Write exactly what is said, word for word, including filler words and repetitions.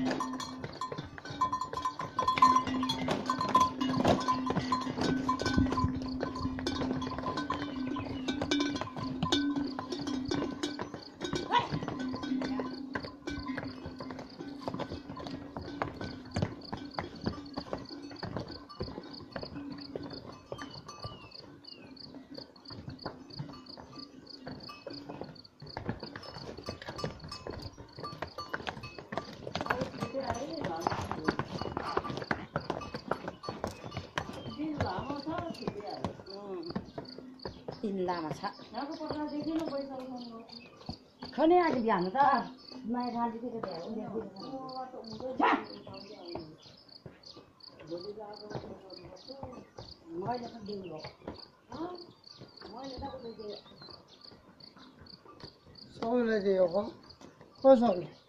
लामा छ खने आके बिहान त माया खाली के त मैले त दिनु मैले त सबैलाई दियो हो कसरी